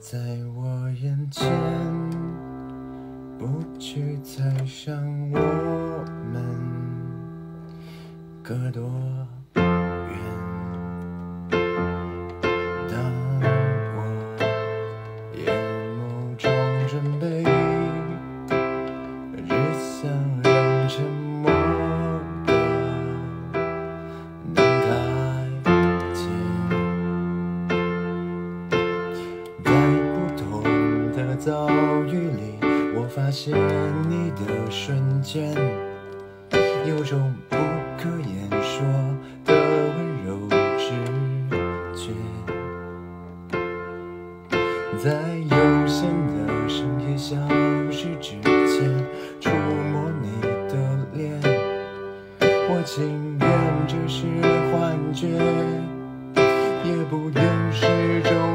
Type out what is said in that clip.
在我眼前，不去猜想我们隔多远。当我眼眸中准备只想让沉默的能开解，在不同的遭遇里，我发现你的瞬间有种不可言说的温柔直觉，在有限的深夜消失之前触摸你的脸，我情愿这是幻觉，也不愿始终